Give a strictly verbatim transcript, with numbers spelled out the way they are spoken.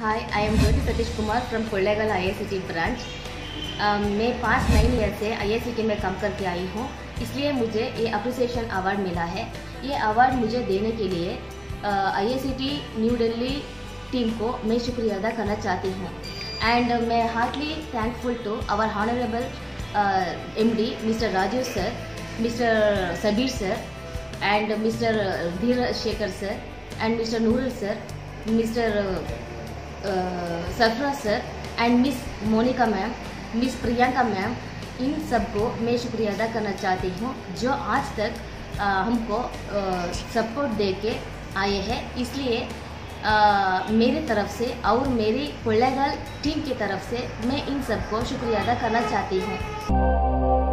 Hi, I am Jyoti Satish Kumar from Kollegal I A C T branch. uh, मैं पाँच nine year से I A C T में काम करके आई हूँ, इसलिए मुझे ये अप्रिसिएशन अवार्ड मिला है। ये अवार्ड मुझे देने के लिए I A C T New Delhi team को मैं शुक्रिया अदा करना चाहती हूँ। एंड मैं heartly thankful to our honourable M D mister Rajiv sir, mister Sabir sir, and mister Dhir Shekhar sir, and mister Nurul sir, mister Sarfaraz sir, and miss Monika ma'am, miss Priyanka ma'am, इन सबको मैं शुक्रिया अदा करना चाहती हूँ जो आज तक आ, हमको सपोर्ट दे के आए हैं। इसलिए आ, मेरी तरफ से और मेरी कोल्लेगल टीम की तरफ से मैं इन सबको शुक्रिया अदा करना चाहती हूँ।